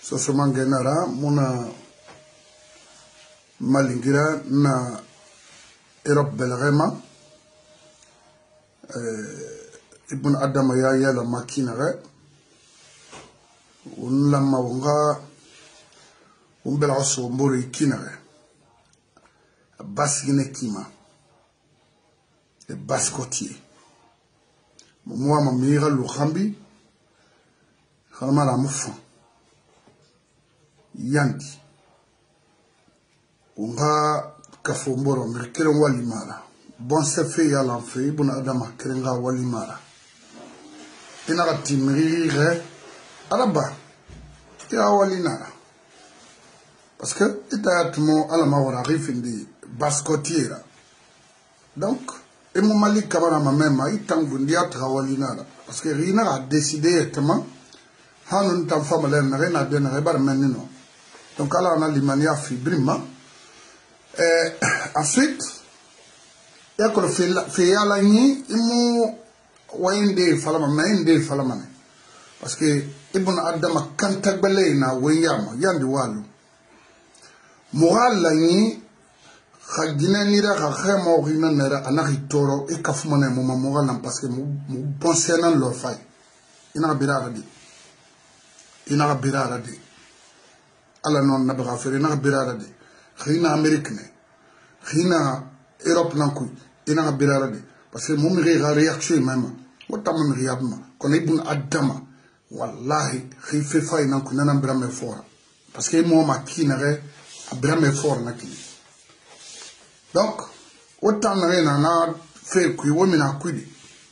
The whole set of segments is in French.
Sosomangenara muna malingira na Europe belrema ibn Adam ya yala makinare unlama unga umbela osomboro ikinare basigine kima e baskotier moi ma mira luhambi khama la mufa yandi unga kafomboro mirkere walimara bon sefe ya l'enfeu ibn Adam kerenga walimara ina timrire araba ya walinara parce que itayatmo ala mawara rifindi baskotiera donc et mon mali kamara ma même itangu ndia trawalinara parce que rina a décidé etama hanun tam famale na rena de na bar menino donc ala na limania fibrima ensuite ya ko fe yala ni imu wayinde falama mayinde falama parce que ibn Adam kantagbele na wayama yandi walu moral la ni khagina nira khamo rina nera anaki toro e kafumane mo moral parce que mo penser nan leur fay ina birara di ala non na ba fere ina birara di khina amerique ne khina europe nanku ina birara di parce que mo mi réaction même wotam mi riyabma kono ibn Adam wallahi khife fay nanku nana brame fort parce que mo makinare abrame fort nakini donc autant na fait que womina kudi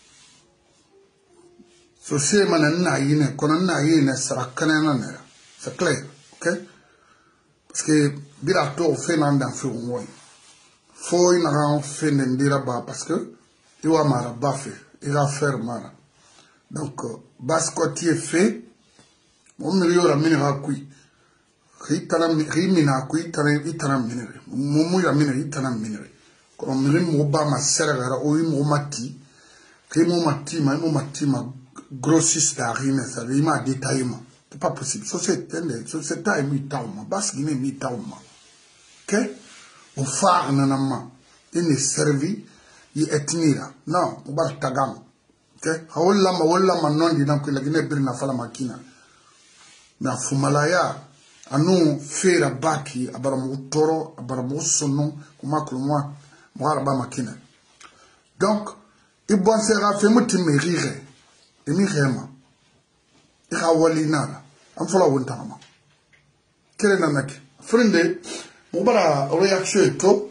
so c'est manana yine kono na yine sarakana na c'est clair OK parce que bira to fait nan dan fait woy faut ina fait ndira ba parce que iwa mara ba fait ira faire mara donc baskotier fait mon milieu minira kui rimina ku itana minere mumu ya minere itana minere ko mirim obama sergara o yimo mati ma grossiste à rime ça il m'a détaillé c'est pas possible société mi tauma bas gine mi tauma que o far nanama ini servi yi etnira non o bar tagam que wala ma non di nan ko la gine birna fala makina na fumalaya anu fera baki abaramu toro abaramu sono kuma kulumwa muharaba makina donc ibon sera fait mutim rire emi rema ira walinara am fola wontama kele nanake frende mubara réaction to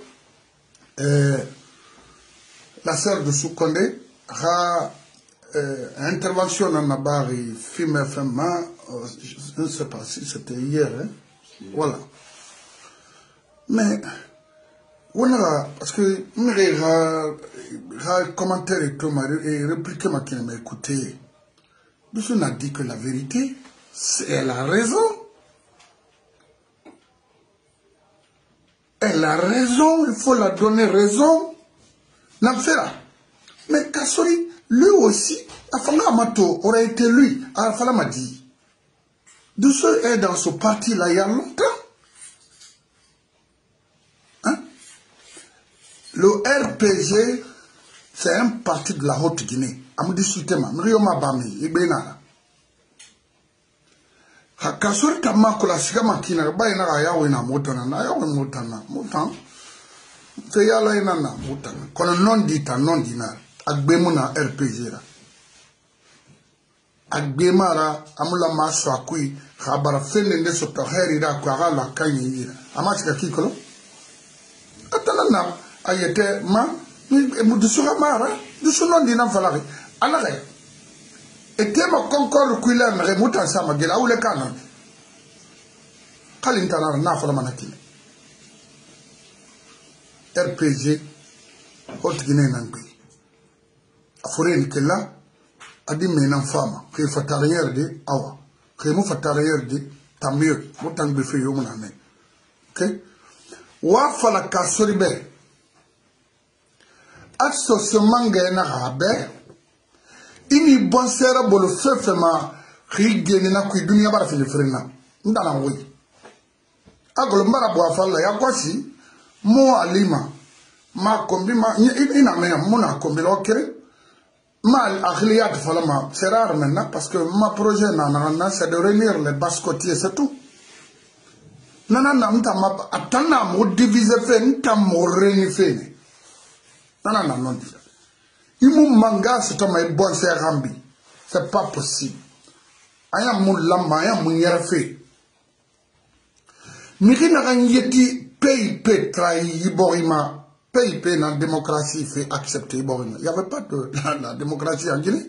la sœur de Soukonde a intervention dans la barre film FM, je ne sais pas si c'était hier, hein? Voilà. Mais, on a, parce que, commentaire et tout, et répliqué ma qui m'a écouté. On a dit que la vérité, c'est la raison. Elle a raison, il faut la donner raison. N'amfera. Mais Kassori, lui aussi, Afanga Amato aurait été lui, Afala m'a dit. Douceur est dans ce parti-là il y a longtemps. Hein? Le RPG, c'est un parti de la Haute-Guinée. Amoudi Soutema, Mrioma Bami, Ibenara. Hakasori Tamakula Sigama Kina, Bainara Yawina Motana, Motana, Motan. C'est Yala Inana, Motana. Qu'on non dit à non dinar. Agbemuna RPG la agbemara amula maso akui khabara fenende so to herira ko ala kanyi amachika kikolo atana na ayete ma mudusura mara dusuno ndina falari alare etema konkol kuila mere mutan sama gela ule kana kalintana na fala manakile RPG Haute-Guinée nangbe Afouré que là, a dit mais non femme, qui fait arrière de awa, qui m'a fait arrière de tant mieux, autant de fait yon année. Ok? Wa fala kasoribe. Atso se manga na rabe. Ini bon sera bolo fefema, ri geni na ku dunia bara fili frena. ndana woyi agolo mbara bo afalla ya kwasi mo alima ma kombi ma ina me mo na kombi lokere mal akhliyat falama c'est rare maintenant parce que ma projet c'est de réunir les bascotiers c'est tout nana nta ma atana mo diviser fait nta mo réunir nana non dit imu manga c'est ma bon c'est rambi c'est pas possible aya mo lama aya mo yerafe mikina ganyeti pay trai yiborima PIP dans la démocratie fait accepter. Il n'y avait pas de la démocratie en Guinée.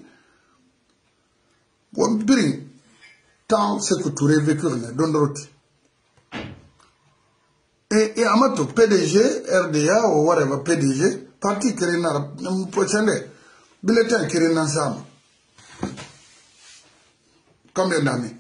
Tant ce que tu as vécu, et Amato, PDG, RDA ou whatever, PDG, parti qui est dans le prochain bulletin qui est ensemble. Combien d'années?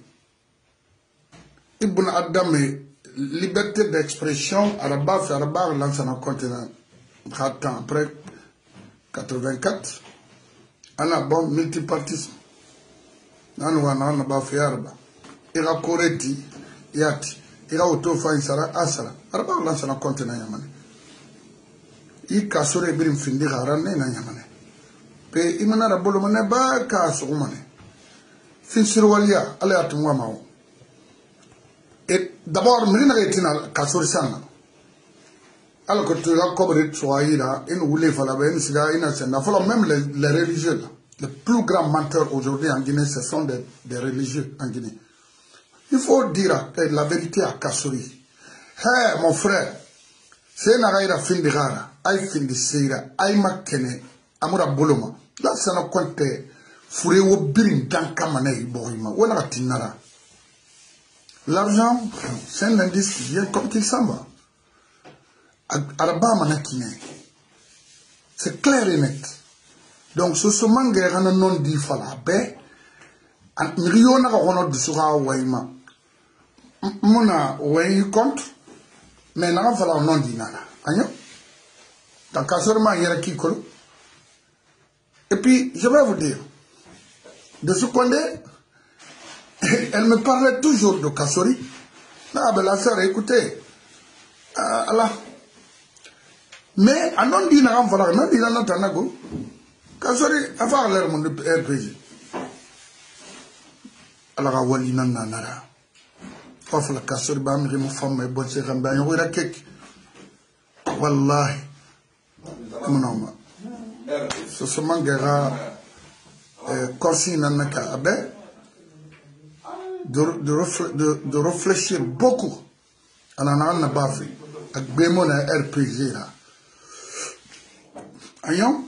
Ibn Adam, liberté d'expression, arabe, lance un continent. Après 84, on a bon multipartisme. On a bon fiarba. Il a correcti, yati. Il a autofait sara asara. Araba lance un continent yamane. Il cassure birim findi harane na yamane. Pe imana rabolo mane ba kaso mane. Fin sirwalia ale atumwa mao. Et d'abord, mrina retina kasori sana. Alors que tu as couvert Soaïra, il voulait faire la même chose, même les religieux, les plus grands menteurs aujourd'hui en Guinée, ce sont des religieux en Guinée. Il faut dire la vérité à Kassori. Hey, mon frère, c'est un fin de rara, aïe fin de seira, aïe makene, amura boloma. Là, ça n'a compte, fourré au birin dans Kamane, Borima, ou la tinara. L'argent, c'est un indice qui vient comme qu'il s'en va. C'est clair et net. Donc, ce mangue est un non dit fala. Million de de sura waima. Mona wayi compte, mais n'a pas non dit nana. Agno? Dans Kassorma, il y a qui colo. Et puis, je vais vous dire, de ce qu'on est, elle me parlait toujours de Kassori. Ah, ben la sœur, écoutez, Allah. Mais, à non dire, non dire, non tanago, Kassori, à faire l'air mon RPG. Alors, wali nanara. Off la Kassori, bam, je me forme, bon, c'est un bain, ou la cake. Wallahi. Mon homme. Ce sont mangera, corsi nanaka, abe. De réfléchir beaucoup à la bafé avec bémon à RPG là. Ayon,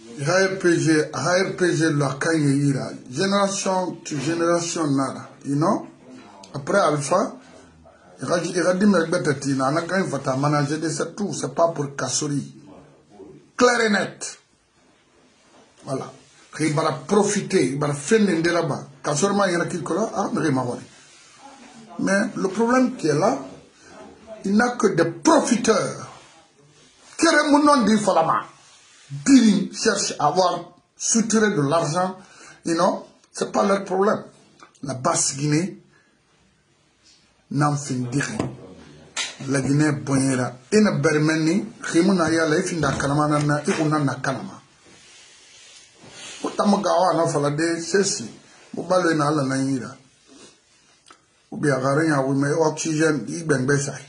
RPG la kanyira génération to génération nara, you know. Après Alpha, il a dit mais betati na na kan fata manager de c'est tout, c'est pas pour Kassori. Clair et net. Voilà. Il va profiter, il va faire l'indé là-bas. Quand seulement il y en a qui là, ah, mais le problème qui est là, il n'a que des profiteurs. Quel est mon nom dit Falama? Biri cherche à avoir suturé de l'argent, you know, c'est pas leur problème. La Basse-Guinée n'en fait rien. La Guinée bonheur. Et na bermeni, khimuna ya la ifinda kanama na ikuna na kanama. Tamagawa na falade sesi bubalo na ala na yira ubi agare ya we me oxygen igbengbe sai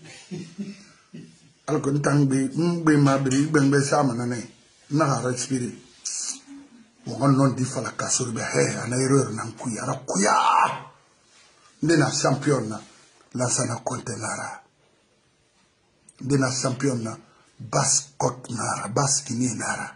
alko ntangbe ngbe mabri igbengbe sa manane na ha respire won non di fala kasuri be he ana erreur na kuya ra kuya ndena champion na la sana kontenara ndena champion na baskot nara baskini nara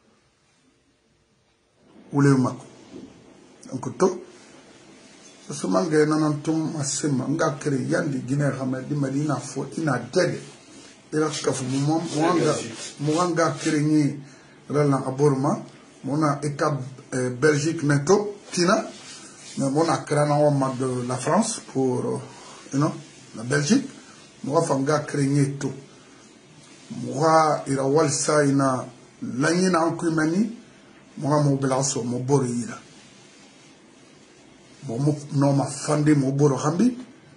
donc to so mangé nanan tum asema nga kéré yandi Guinée xamé Madina fo ina dede ila kafu mwanga kéré ni rala aborma mona état Belgique neto tina mais mona krana wa de la France pour you know la Belgique moi fanga kéré ni to moi ira walsa ina lanyina ankumani moi mo belaso mo boro yira mo no ma fande mo boro hambi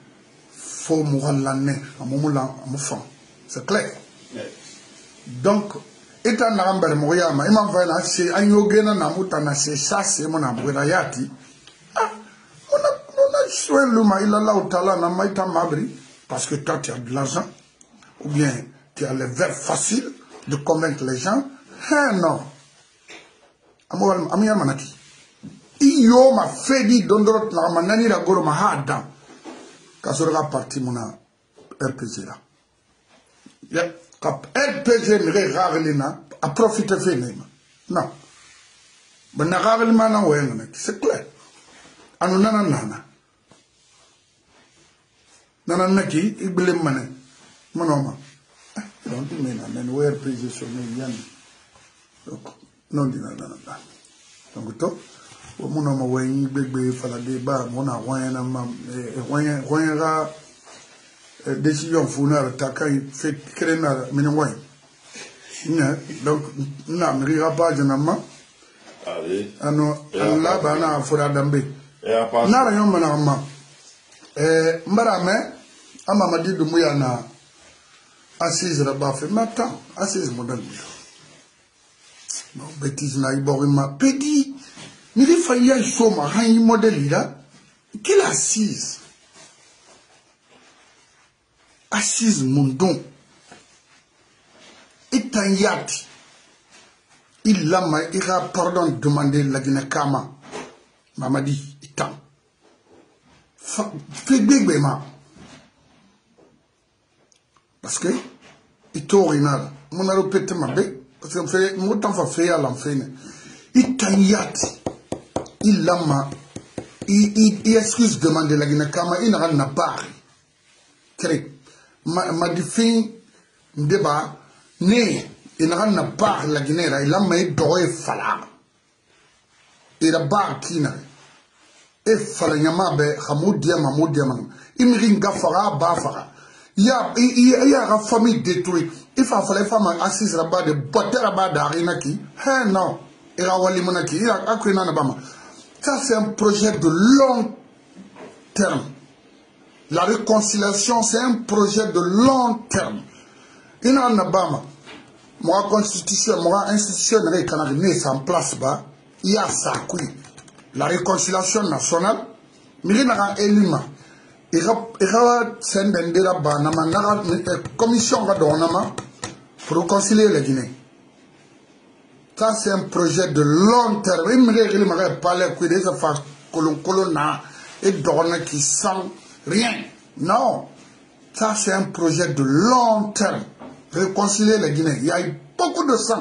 faut l'année, à mon fond. C'est clair. Donc, étant n'amber moyama, il m'a fait c'est un yogena namutana, c'est ça, c'est mon abouirayati. Ah, on a choisi l'uma, il a là au talent, n'a pas été mabri, parce que toi tu as de l'argent, ou bien tu as le verbe facile de convaincre les gens. Non. Amia manaki. Iyo ma fedi dondorot la manani la goro ma hadan. Kasura parti mona RPG là. Ya kap RPG ne raglina a profiter fenema. Non. Ben na raglima na wengna, c'est clair. Anu nana. Nana naki ibile mané. Monoma. Donc tu mena men RPG so ne yan. Non dina nana. Donc to mon homme wayne bébé fala débat mon a wayna mam wayna décision fourneur takai fait créer na min way donc na mira pas janama allez ano Allah bana fura dambe na ra yom na ma mbarame ama madidu muya na assise raba fait matin assise modèle non bêtise na ibori ma pedi. Mais il fallait un chômage, un modèle là. Quelle assise? Assise mon don. Et un yati. Il a pardon demandé la Guinée-Kama. Maman dit, il t'a. Fais bébé, ma. Parce que, il t'a original. Mon a répété ma bé. Parce que mon temps va faire à l'enfer. Il t'a yati. Il lama, il excuse demander la Guinée-Kama, il n'a pas. Cré. Ma diffin débat, né, il n'a pas la Guinée, il a mis droit fala. Il a pas qui n'a. Et fala yamabe, hamoudiama, il me ringa fara, bafara. Il y a une famille détruite. Il faut faire les femmes assises là-bas de botter là-bas d'Arinaki. Non. Il a wali monaki, il a accru n'anabama. Ça, c'est un projet de long terme. La réconciliation, c'est un projet de long terme. Il y a un Abama. Moi, constitution, moi, institution, c'est en place, il y a ça, oui. La réconciliation nationale, mais il y a un élément. Il y a une commission pour réconcilier les Guinéens. Ça, c'est un projet de long terme. Il me parler de des affaires colonna et d'orne qui sent rien. Non. Ça, c'est un projet de long terme. Réconcilier les Guinéens. Il y a eu beaucoup de sang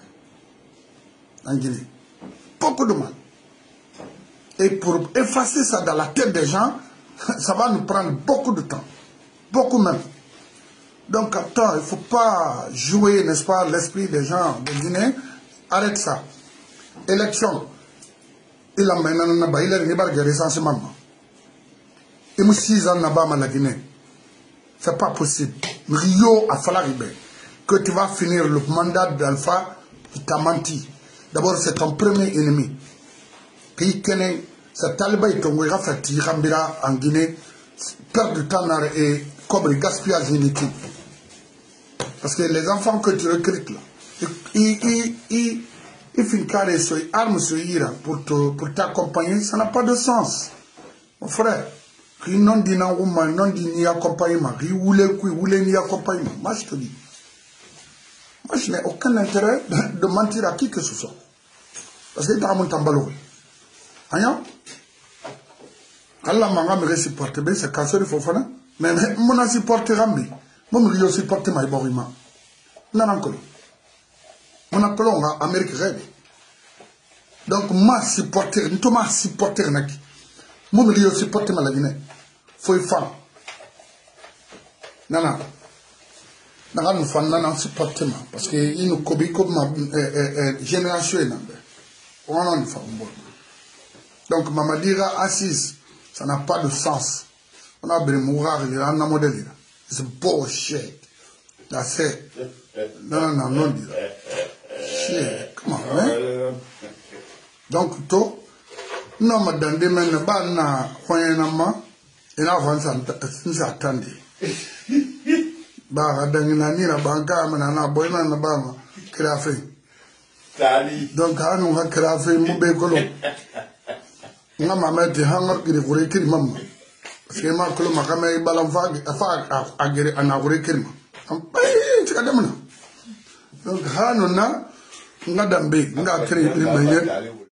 en Guinée. Beaucoup de mal. Et pour effacer ça dans la tête des gens, ça va nous prendre beaucoup de temps. Beaucoup même. Donc, attends, il ne faut pas jouer, n'est-ce pas, l'esprit des gens de Guinée. Arrête ça. Élection. Il a maintenant il a une recensement. Il me 6 ans à la Guinée. C'est pas possible. Rio a fallu que tu vas finir le mandat d'Alpha, il t'a menti. D'abord, c'est ton premier ennemi. Puis, c'est Taliban qui t'a fait Tirambira en Guinée, perdre du temps et comme gaspillage inutile. Parce que les enfants que tu recrutes là, il finit carré sur armes sur Ira pour t'accompagner, ça n'a pas de sens. Mon frère, qui non dit non dit ni accompagnement, qui voulait ni accompagnement. Moi je te dis, moi je n'ai aucun intérêt de mentir à qui que ce soit. Parce que tu as mon tambalo. Aïe, Allah m'a me supporté, c'est cassé de Fofana, mais mon a supporté Rambi, mon me supporté ma borima. Non encore. On a colon en Amérique réelle. Donc, moi, supporter, nous sommes supporter naki. Moi, je suis supporter la Guinée. Faut y faire. Non. Nous faisons supporter parce que il nous cobie comme ma génération. On a une femme. Donc, maman dira assise, ça n'a pas de sens. On a besoin de mourir, il y a un modèle. C'est bullshit. That's it. Non. Comment, hein? Donc, non, madame, demain, na, ina avança sinsa tande ba dangina ni na banka mana na boyna na ba ma krafe tali donc anu ha krafe mu be kolo nga mama te hanga kiri kure kiri mama sema kolo makama balam fa agere ana kure kiri ma am pai tika demna donc hanu na nga dambe nga kiri ni maye